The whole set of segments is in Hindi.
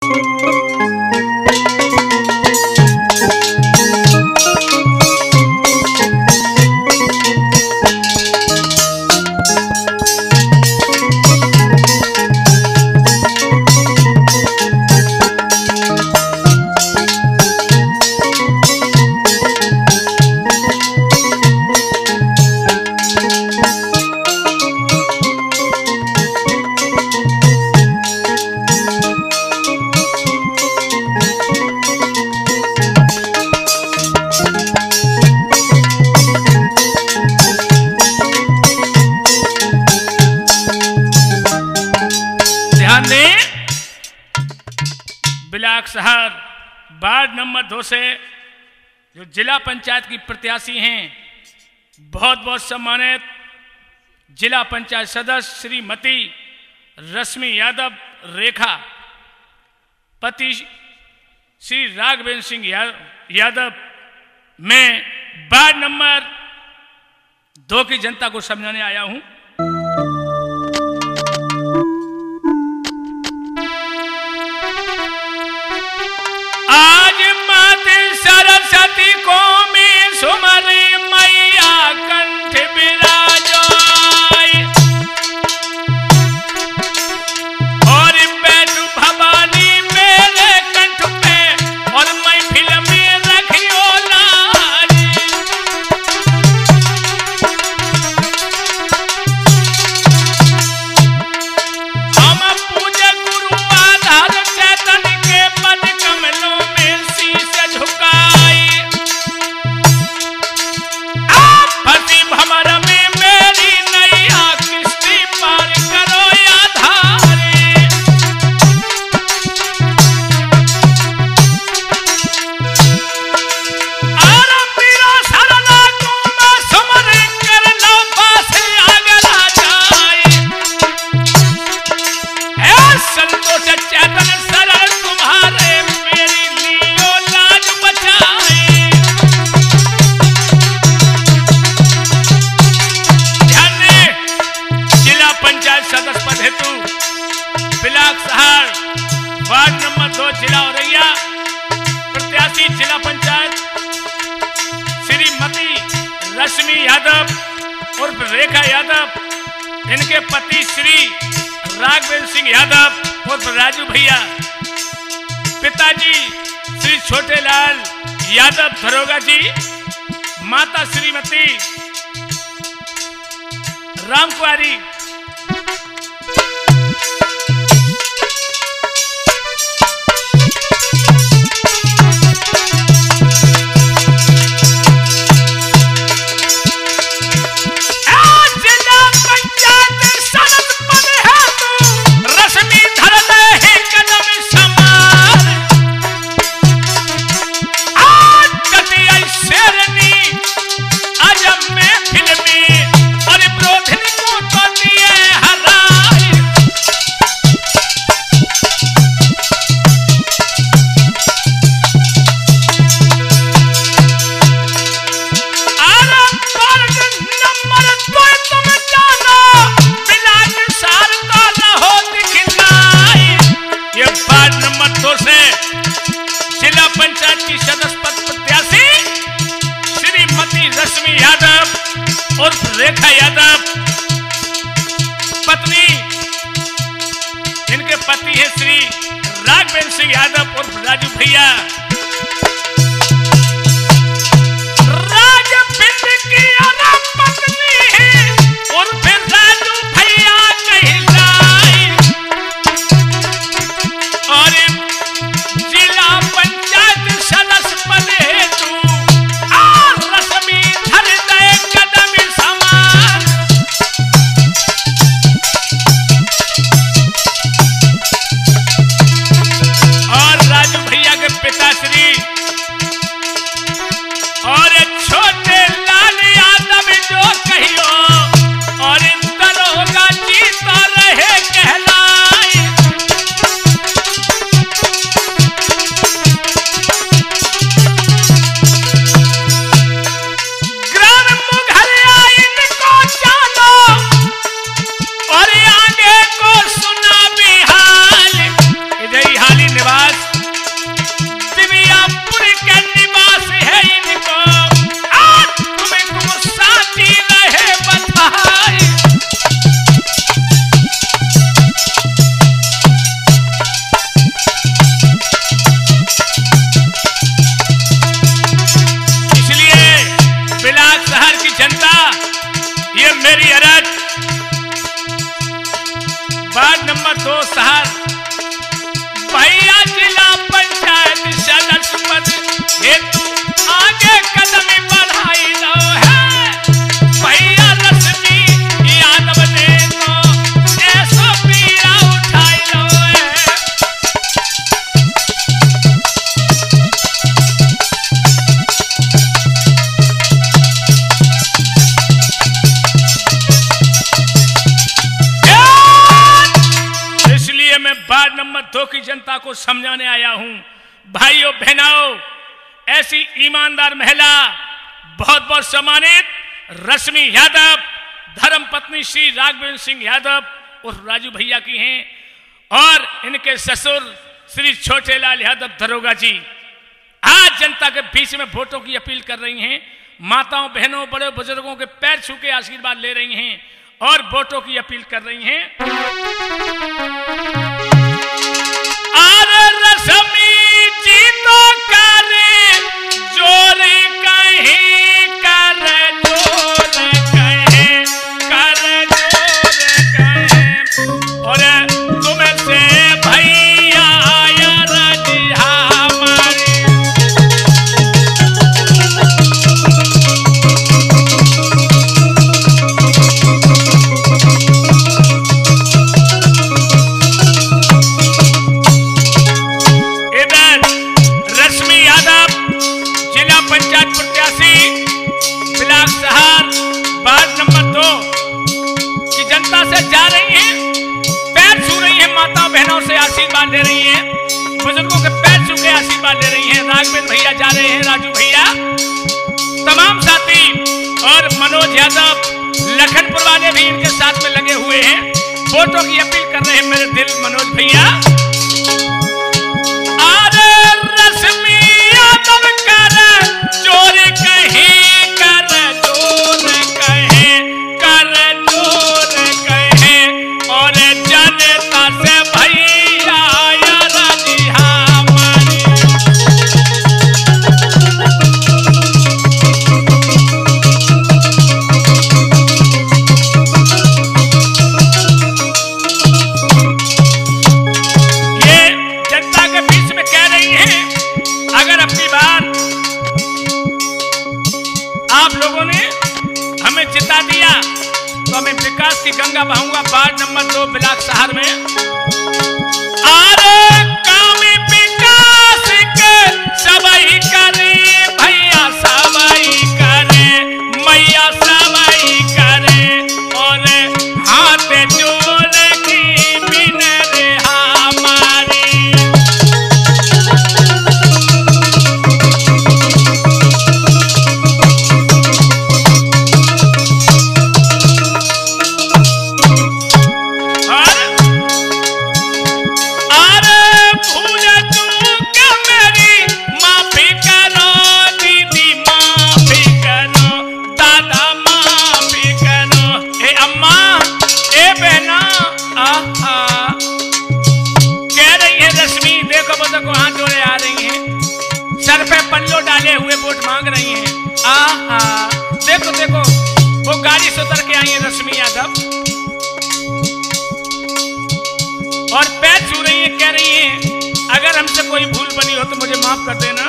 शहर वार्ड नंबर 2 से जो जिला पंचायत की प्रत्याशी हैं, बहुत बहुत सम्मानित जिला पंचायत सदस्य श्रीमती रश्मि यादव रेखा, पति श्री राघवेंद्र सिंह यादव, मैं वार्ड नंबर 2 की जनता को समझाने आया हूं। आज माते सरस्वती को में सुमरी मैया कंठ विराजो और बैठू भवानी मेरे कंठ पे और महफिल में रखियो लारी। हम पूजे गुरु आधार चैतन्य के पद कमलों में शीश झुकाई। आप फंसी भंवर में मेरी नैया किश्ती पार करो या धारे। आरा पीरा सरना को मैं सुमरे कर लो पास आगला जाए। ऐ संतोष चैतन्य सरल तुम्हारे मेरी लियो लाज बचाए। ध्यान दें, जिला पंचायत सदस्य पद हेतु बिलाक शहर वार्ड नंबर 2 जिला औरैया, प्रत्याशी जिला पंचायत श्रीमती रश्मि यादव उर्फ रेखा यादव, इनके पति श्री राघवेंद्र सिंह यादव उर्फ राजू भैया, पिताजी श्री छोटेलाल यादव दरोगा जी, माता श्रीमती रामकुमारी। जिला पंचायत सदस्य पद हेतु रश्मि धरले है कदम समान। आज कटिया शेरनी अजब में फिल्मी और विरोधनी को तो दिए हराए। आरा वार्ड नंबर 2 तुम जानो, बिलाक सार तो रहो दिखलाई। ये वार्ड नंबर 2 से जिला पंचायत की सदस्य पद प्रत्याशी श्रीमती रश्मि यादव उर्फ रेखा यादव, पत्नी इनके पति है श्री राघवेंद्र सिंह यादव उर्फ राजू भैया। राजपिंड की अना पत्नी है उर्फ राजू भैया कहलाई। और जिला पंचायत सदस्य पद हेतु रश्मि धर दे कदम समान। और राजू भैया के पिताश्री और छोटे लाल यादव 2 शहर भैया जिला पंचायत सदस्य पद हेतु आगे कदम बढ़ाई लो है भैया रश्मि यादव ने तो ऐसा पीड़ा उठाई लो है। इसलिए मैं वार्ड नंबर 2 की जनता को समझाने आया हूं, भाइयों बहनों, ऐसी ईमानदार महिला बहुत बहुत सम्मानित रश्मि यादव धर्म पत्नी श्री राघवेंद्र सिंह यादव और राजू भैया की हैं और इनके ससुर श्री छोटेलाल यादव दरोगा जी आज जनता के बीच में वोटों की अपील कर रही हैं। माताओं बहनों बड़े बुजुर्गों के पैर छू के आशीर्वाद ले रही हैं और वोटों की अपील कर रही हैं। अरे रश्मि जी तो करे जोर कहीं कर जोर कहीं कर जोर कहीं और तुमसे भैया रजी हमारी पंचायत प्रत्याशी बिलाक शहर वार्ड नंबर 2 की जनता से जा रही हैं, पैर छू रही हैं, माता बहनों से आशीर्वाद ले रही हैं, बुजुर्गों के पैर छू के आशीर्वाद ले रही हैं। राघवेंद्र भैया जा रहे हैं, राजू भैया, तमाम साथी और मनोज यादव लखनपुर वाले भी इनके साथ में लगे हुए हैं, वोटों की अपील कर रहे हैं मेरे दिल मनोज भैया। अरे रश्मि यादव जोर कहीं कर जोर कहीं कर जोर कहीं और जनता से भैया रजी हमारी ये जनता के बीच में कह रही हैं अगर अपनी बार आप लोगों ने हमें जिता दिया तो मैं विकास की गंगा बहाऊंगा वार्ड नंबर 2 बिलाक शहर में। अरे काम विकास के सबई करे भैया सबई करे मैया सबई करे और हाथ जोड़ की बिन रे हमारी डाले हुए वोट मांग रही हैं। आहा देखो देखो वो गाड़ी से उतर के आई है रश्मि यादव और पैर छू रही है, कह रही है अगर हमसे कोई भूल बनी हो तो मुझे माफ कर देना।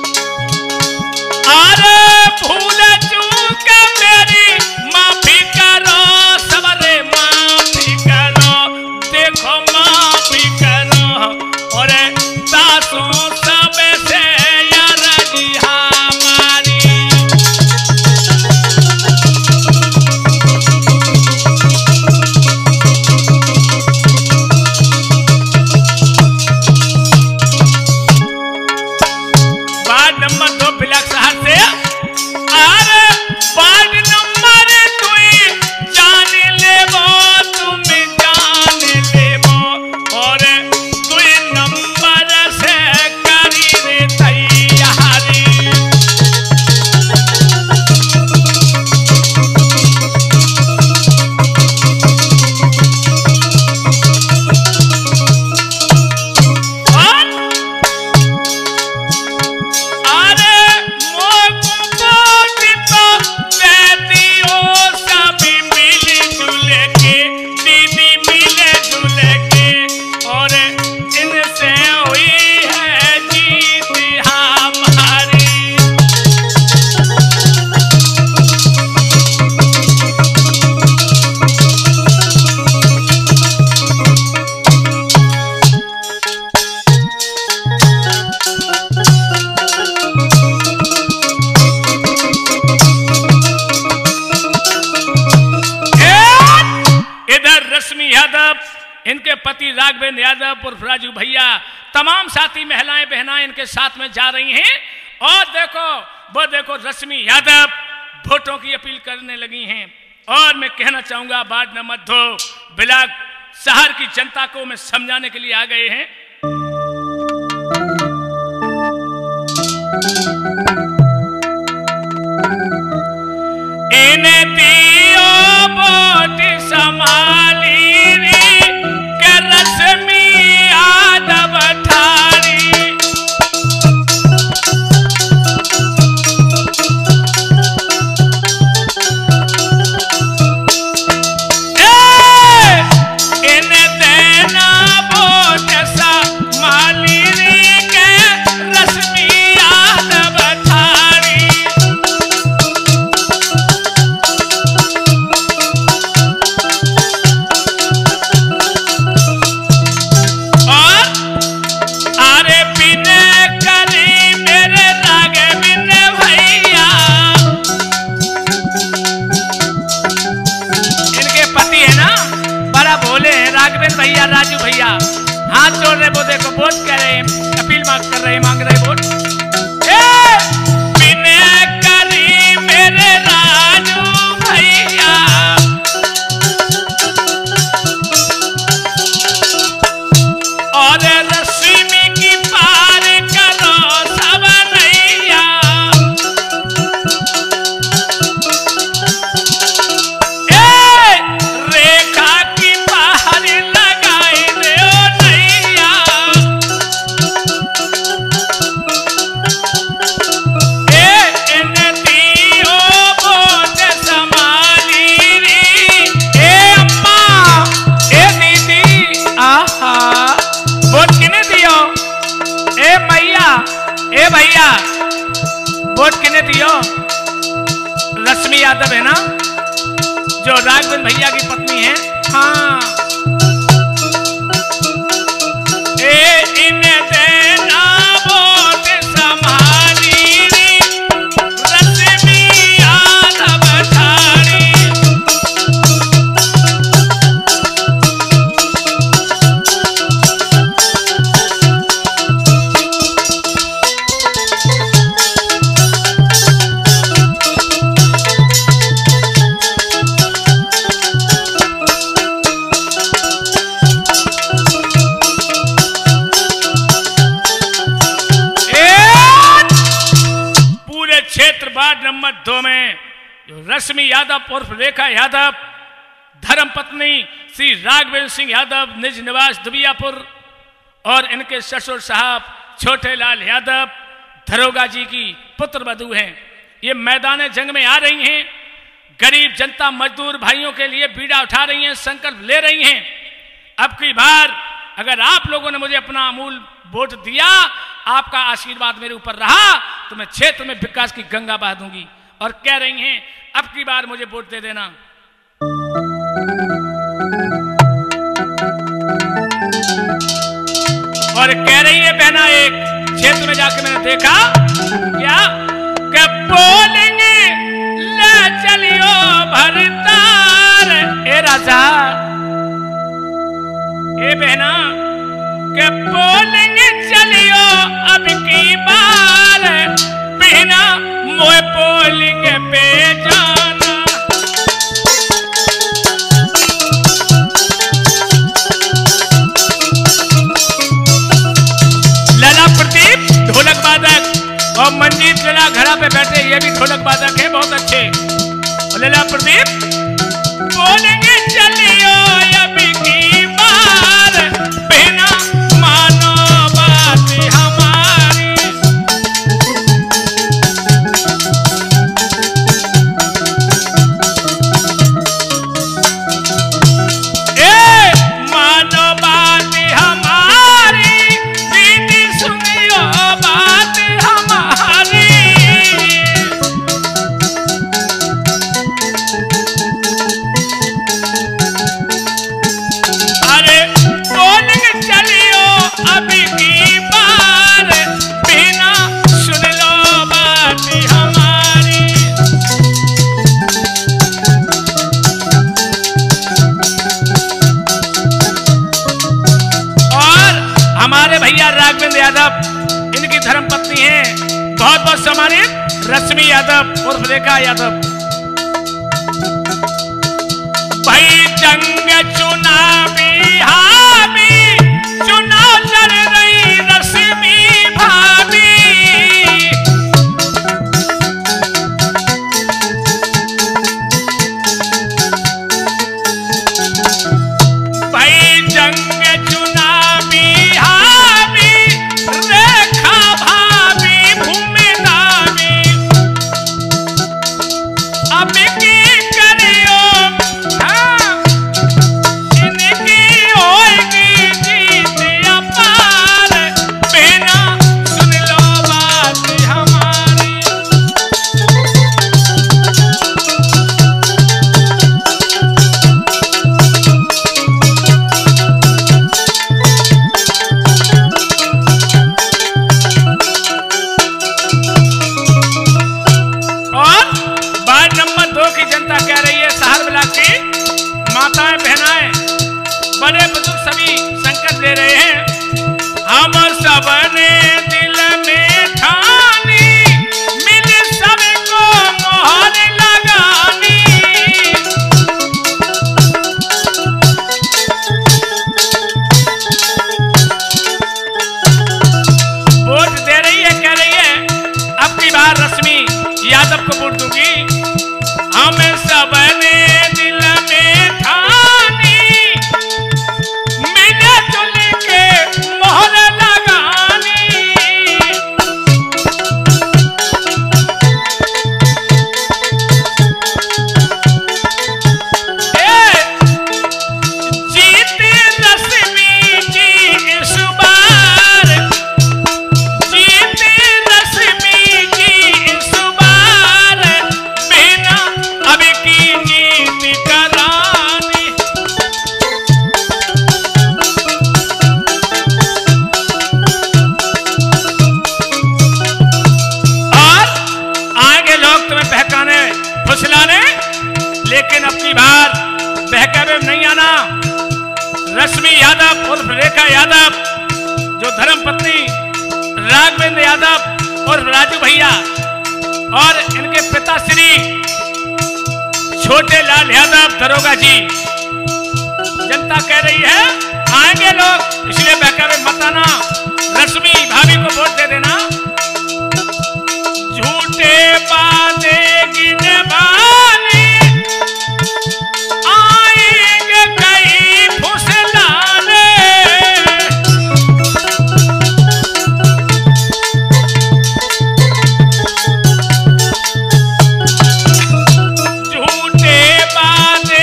अरे भूल चूक मेरी माफी करो सबरे माफी करो देखो माफी करो और सासों सब से अरे राघवेंद्र यादव उर्फ राजू भैया, तमाम साथी महिलाएं बहनाएं इनके साथ में जा रही हैं। और देखो रश्मि यादव वोटों की अपील करने लगी हैं। और मैं कहना चाहूंगा वार्ड नंबर 2 बिलाग शहर की जनता को मैं समझाने के लिए आ गए हैं। इन्हें दियो वोट संभाली रे के रश्मि यादव ठारी। इन्हें देना वोट संभाली रे के रश्मि यादव ठारी। राघवेंद्र भैया, राजू भैया हाथ जोड़ रहे, वो देखो वोट कर रहे हैं, अपील मांग रहे वोट। विनय करी मेरे राजू भैया, और रश्मि की पार करो सब नैया। रेखा की पार लगाई दे ओ नैया। इन्हें दियो वोट संभाली री। अम्मा, दीदी, आहा वोट किने दियो? भैया वोट किने दियो? रश्मि यादव है ना, जो राघवेंद्र भैया की पत्नी है। हाँ, इन्हें देना वोट संभाली री रश्मि यादव ठारी। क्षेत्र वार्ड नंबर 2 में जो रश्मि यादव उर्फ रेखा यादव धर्मपत्नी श्री राघवेंद्र सिंह यादव निज निवास दुबियापुर और इनके ससुर साहब छोटे लाल यादव दरोगा जी की पुत्र वधू हैं। ये मैदान जंग में आ रही हैं, गरीब जनता मजदूर भाइयों के लिए बीड़ा उठा रही हैं, संकल्प ले रही हैं। अब की बार अगर आप लोगों ने मुझे अपना अमूल वोट दिया, आपका आशीर्वाद मेरे ऊपर रहा, तो मैं क्षेत्र में विकास की गंगा बहा दूंगी। और कह रही हैं अब की बार मुझे वोट दे देना। और कह रही है बहना, एक क्षेत्र में जाके मैंने देखा क्या कि बोलेंगे ले चलियो भरतार। ए राजा, ए बहना के बोलेंगे चलियो अब की बार, बिना मोए बोलेंगे पे जाना। लला प्रदीप ढोलक वादक और मंजीत लला घड़ा पे बैठे, ये भी ढोलक वादक है, बहुत अच्छे। और लला प्रदीप बोलेंगे चलियो अब की बार, बिना मानो बात हमारी। मानो बात हमारी, दीदी सुनियो बात हमारी। बहुत बहुत सम्मानित रश्मि यादव और रेखा यादव। भाई जंग चुनावी हामी चुनाव लड़ रही रश्मि भाभी। भाई जंग चुनावी हामी रेखा भाभी भूमि दावी। अब की करियो माताएं बहनाएं बड़े बुजुर्ग सभी संकट ले रहे हैं। हम सबने दिल में ठानी मिल सबको मोहर लगानी। वोट दे रही है, कह रही है अब की बार रश्मि यादव को वोट दूंगी। हम सबने दिल में ठानी मिले जुल के मोहर लगानी। जीती रश्मि जी इस बार, जीती रश्मि जी इस बार बिना अब की नीति करानी। और आगे लोग तुम्हें बहकाने फुसलाने, लेकिन अपनी बार बहकावे में नहीं आना। रश्मि यादव और रेखा यादव जो धर्मपत्नी राघवेंद्र यादव और राजू भैया और इनके पिताश्री छोटे लाल यादव दरोगा जी, जनता कह रही है आएंगे लोग, इसलिए बहकावे मत आना। रश्मि भाभी को वोट दे देना। झूठे बादे गिने वाले आएंगे कई फुसलाने। झूठे बादे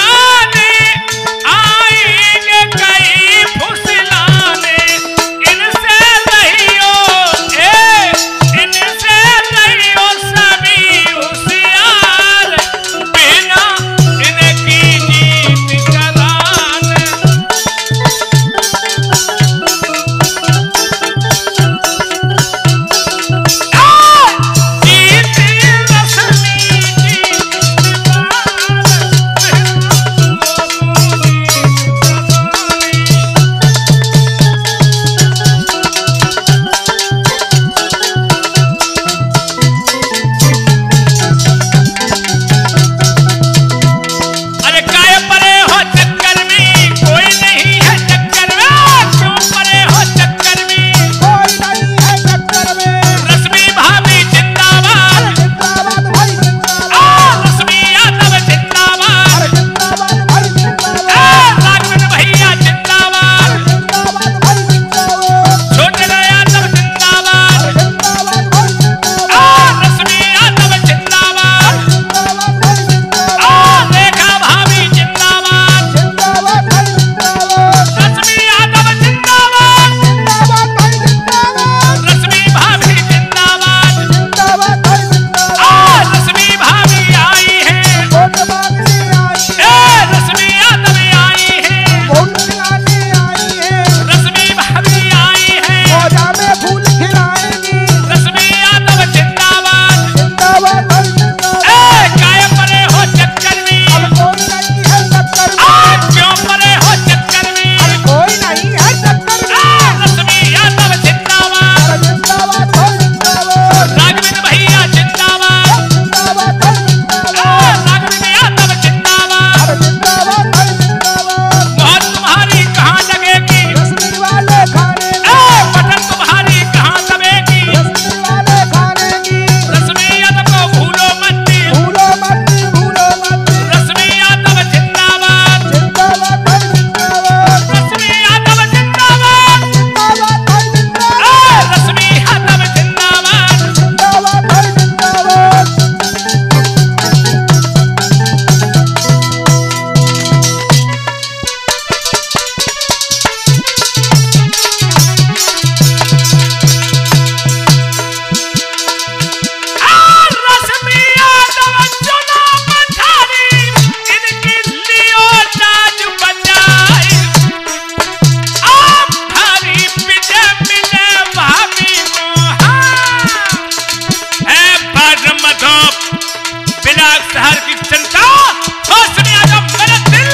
गिनवाने आएंगे कई फुसलाने। इन बिलाक शहर की जनता होश में आ जाओ मेरा दिल।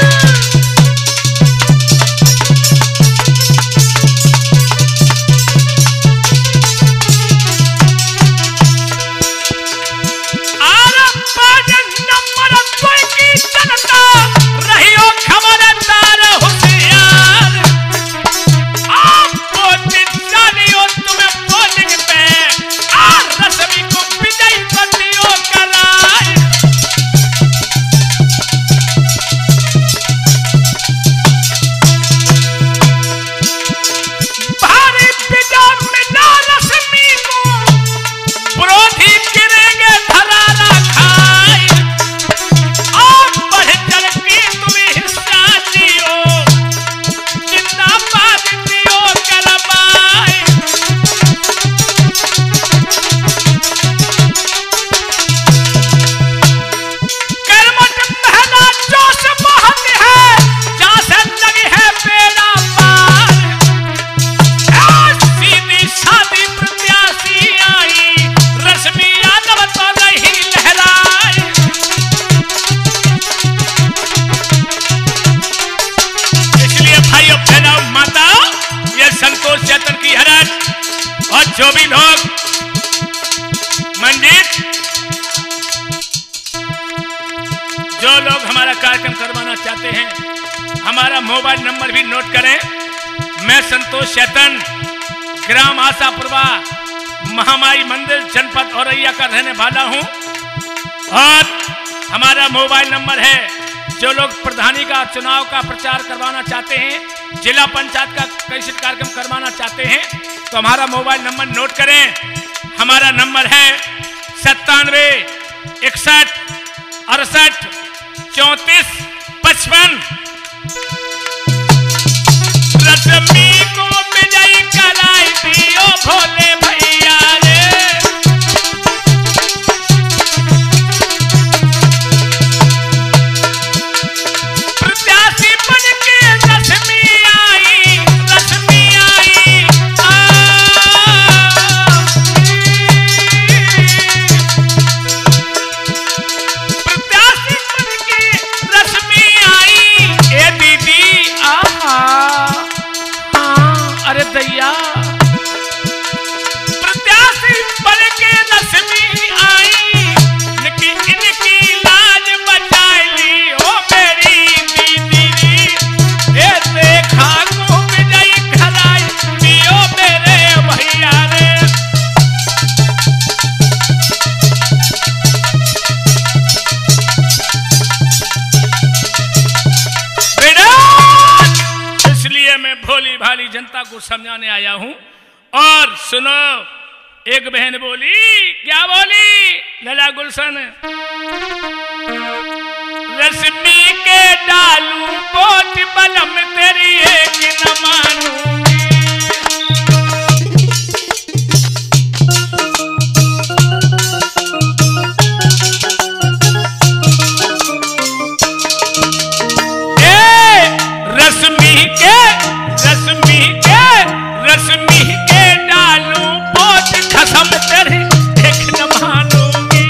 जो भी लोग मंजित जो लोग हमारा कार्यक्रम करवाना चाहते हैं हमारा मोबाइल नंबर भी नोट करें। मैं संतोष चैतन ग्राम आशापुरवा महामाई मंदिर जनपद औरैया का रहने वाला हूं और हमारा मोबाइल नंबर है। जो लोग प्रधानी का चुनाव का प्रचार करवाना चाहते हैं जिला पंचायत का कैसे कार्यक्रम करवाना चाहते हैं तो हमारा मोबाइल नंबर नोट करें। हमारा नंबर है 97 61 68 34 55। रश्मि को विजय कराई दियो भोले भैया रे। प्रत्याशी बन के रश्मि आई प्रत्याशी बन के रश्मि आई। ए दीदी अरे दैया प्रत्याशी बन के रश्मि आई इनकी लाज बचाई ली ओ मेरी दीदी। ए देखा को विजय कराई दियो मेरे भैया रे। इसलिए मैं भोली भाली जनता को समझाने आया हूं। और सुनो एक बहन बोली क्या बोली लला गुलशन रश्मि के डालू कोट बलम तेरी एक न मानूंगी। रश्मि के डालू पोत खसम तेरे एक न मानूंगी।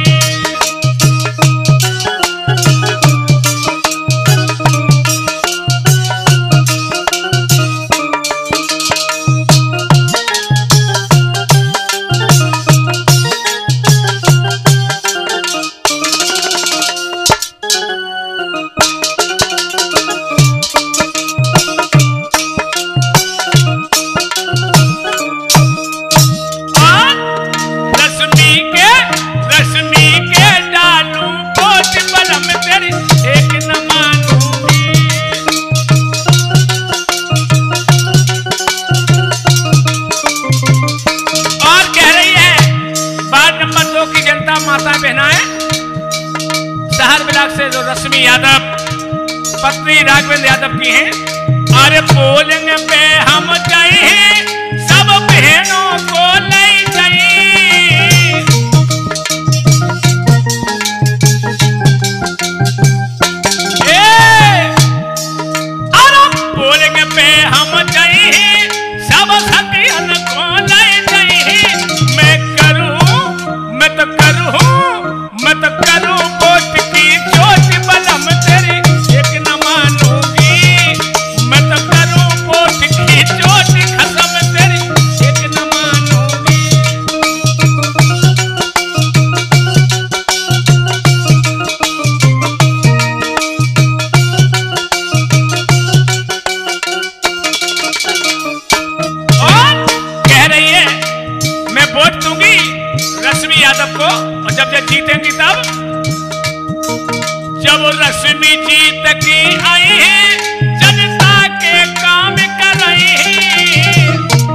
माता बहनाएं शहर बिलाक से जो रश्मि यादव पत्नी राघवेंद्र यादव की हैं। अरे पोलिंग पे हम जाए सब बहनों को ले जाए। अरे पोलिंग पे हम जाए सब सखियन को ले जाए। मैं तो करूं वोट यादव को, और जब जब जीतेंगी तब, जब रश्मि जीत की आई है जनता के काम कर रही है,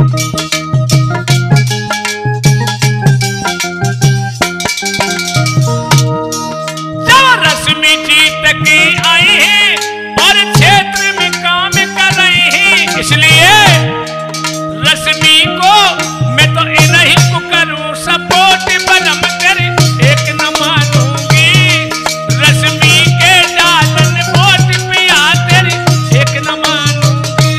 जब रश्मि जीत की आई है और क्षेत्र में काम कर रही है, इसलिए रश्मि को मैं तो इन्हीं को करूं सपोर्ट, बलम कर एक न मानूंगी, रश्मि के डालन वोट पिया तेरी एक न मानूंगी।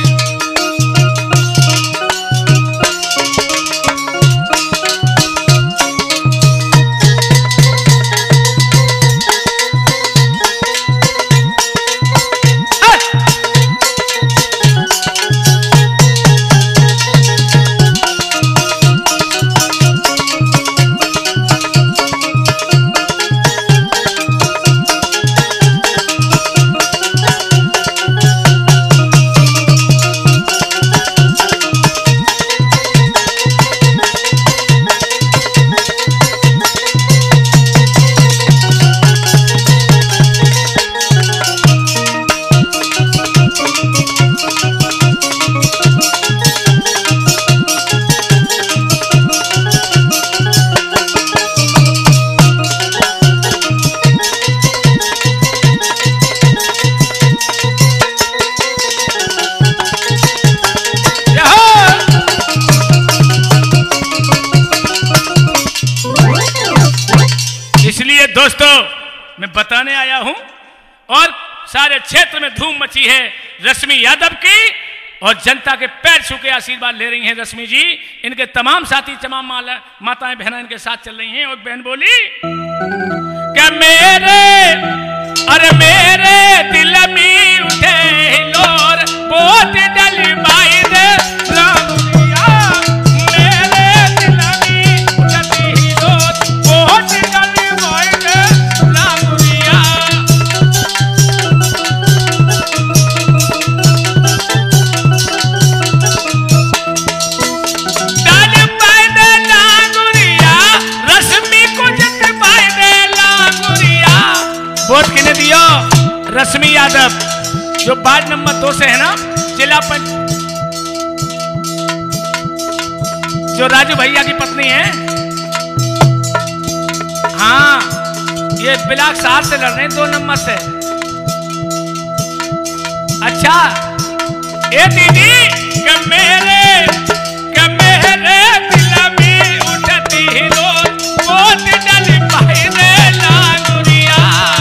इसलिए दोस्तों मैं बताने आया हूं, और सारे क्षेत्र में धूम मची है रश्मि यादव की, और जनता के पैर छू के आशीर्वाद ले रही हैं रश्मि जी। इनके तमाम साथी, तमाम माताएं बहनें इनके साथ चल रही हैं। और बहन बोली कि मेरे दिल में उठे हिलोर, वोट डलवाई दे लांगुरिया, मेरे दिल में उठती हिलोर, वोट डलवाई दे लांगुरिया। डलवाई दे लांगुरिया, रश्मि को जितवाई दे लांगुरिया। वोट किने दिया? रश्मि यादव, जो वार्ड नंबर 2 से है ना, जिला पंच, जो राजू भैया की पत्नी है। हाँ, ये ब्लॉक 7 से लड़ रहे हैं, 2 नंबर से। अच्छा, ये दीदी कि मेरे दिल में उठती हिलोर, वोट डलवाई दे लांगुरिया।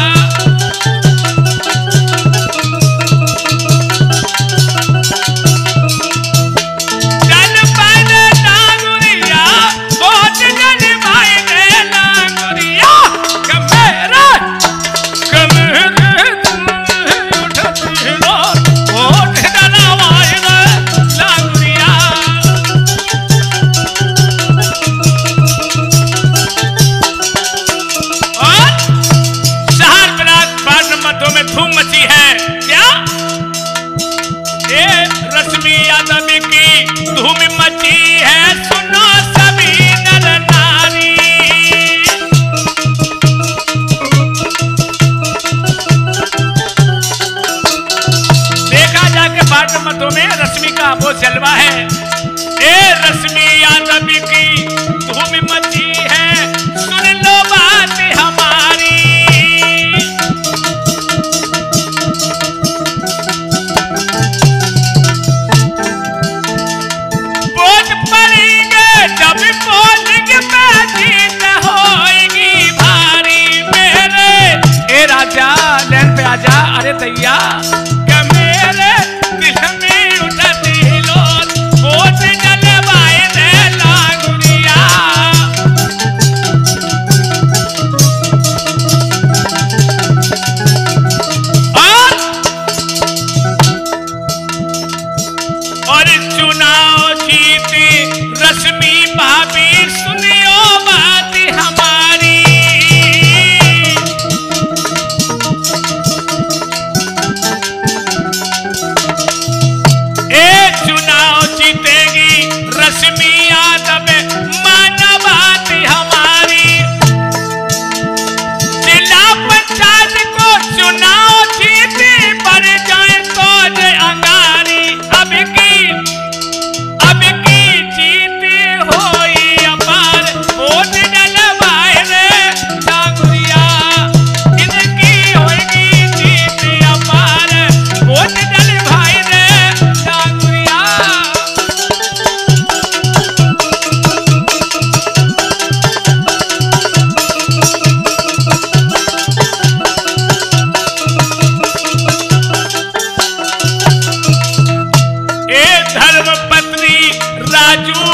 रश्मि यादव की धूम मची है, सुनो सभी नर नारी। देखा जाके वार्ड नंबर 2 में रश्मि का वो जलवा है। रश्मि यादव की धूम मची है, सुन लो बात हमारी। जब पोलिंग में जीत होएगी भारी, मेरे राजा लैन पे आजा, अरे दैया कि मेरे दिल में उठती हिलोर, वोट डलवाई दे लांगुरिया।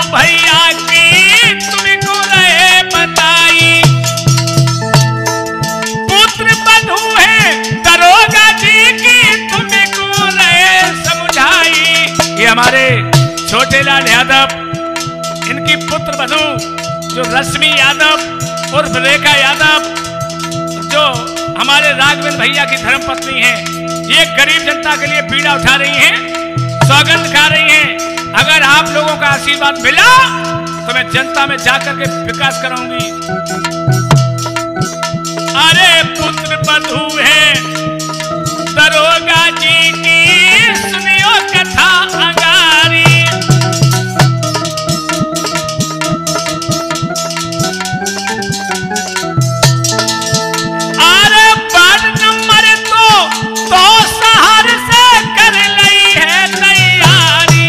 भैया की तुमको रहे बताई, पुत्र बधू है दरोगा जी की तुमको रहे समझाई। ये हमारे छोटे लाल यादव, इनकी पुत्र बधू जो रश्मि यादव उर्फ रेखा यादव, जो हमारे राघवेंद्र भैया की धर्मपत्नी हैं, ये गरीब जनता के लिए पीड़ा उठा रही हैं, सौगंध खा रही हैं। अगर आप लोगों का आशीर्वाद मिला तो मैं जनता में जाकर के विकास कराऊंगी। अरे पुत्र बधू है दरोगा जी की सुनियो कथा अंगारी। अरे वार्ड नंबर तो शहर से कर ली है तैयारी,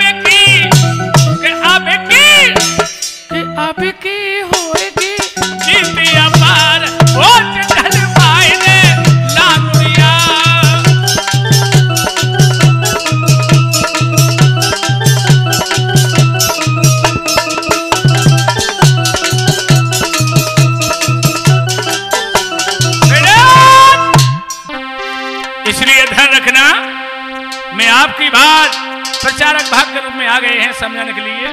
अब की होएगी जीतिया पार, वो चढ़ पाए ने लांगुरिया। इसलिए ध्यान रखना, मैं आपकी बात प्रचारक भाग के रूप में आ गए हैं समझाने के लिए।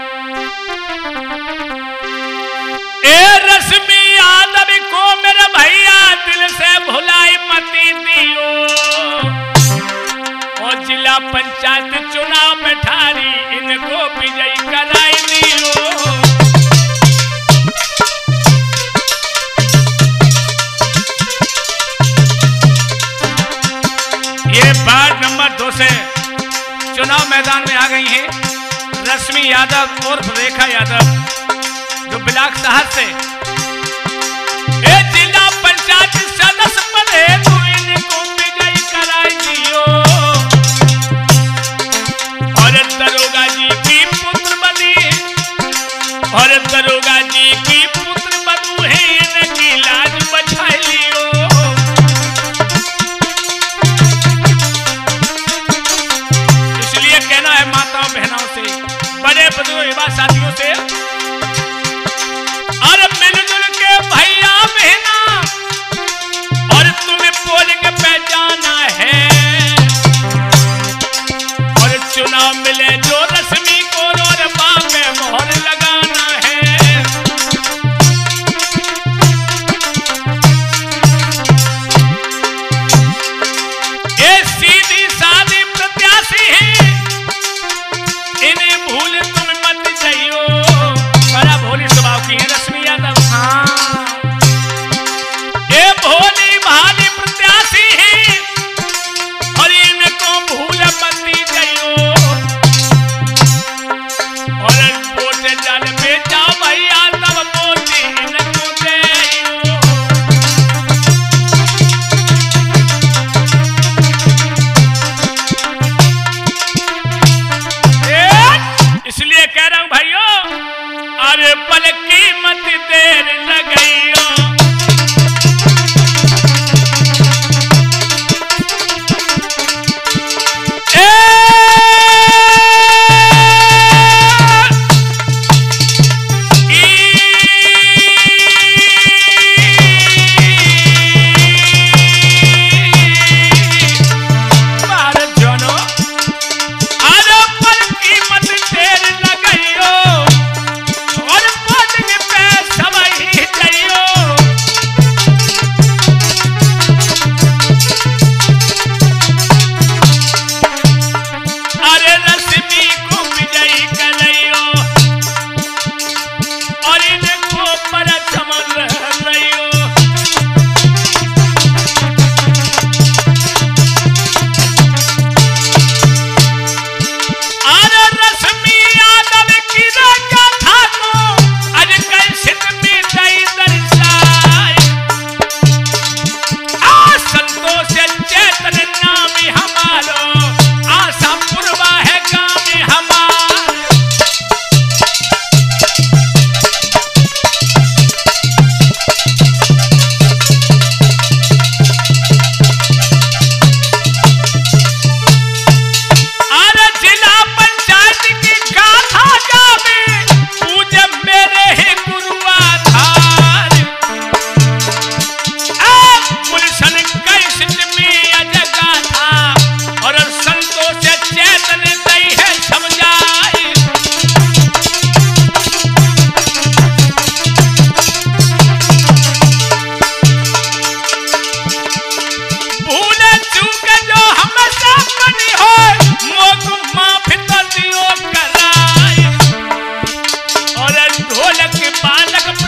ए रश्मि यादव को मेरे भैया दिल से भुलाई मती दियो, और जिला पंचायत चुनाव में ठारी इनको विजयी कराई दियो। ये वार्ड नंबर 2 से चुनाव मैदान में आ गई हैं रश्मि यादव और रेखा यादव, जो ब्लॉक शहर से जिला पंचायत सदस्य बने, तो इनको विजयी कराई दियो। और दरोगा जी की पुत्र बनी, और दरोगा जी की पुत्र बधू है, इनकी लाज बचाई लियो। इसलिए कहना है माताओं बहनों से, बड़े बुजुर्ग युवा साथियों से, और मिलजुल के भैया बहना, और तुम्हें पोलिंग पे जाना है, और चुनाव मिले जो रश्मि को और बापे मोहर लगाना है। ये सीधी सादी प्रत्याशी है, इन्हें भूल तुम मत जाइयो। बड़ा भोली स्वभाव की है रश्मि यादव, हाँ ये भोली भाली प्रत्याशी है, और इनको भूल मत जाइयो। और वोट जाल पे जाओ भैया तब वोट इनको देइयो। इसलिए कह रहा हूं भाइयों, अरे पल की मत देर लगइयो। और पद पे सब ही ढोलक बालक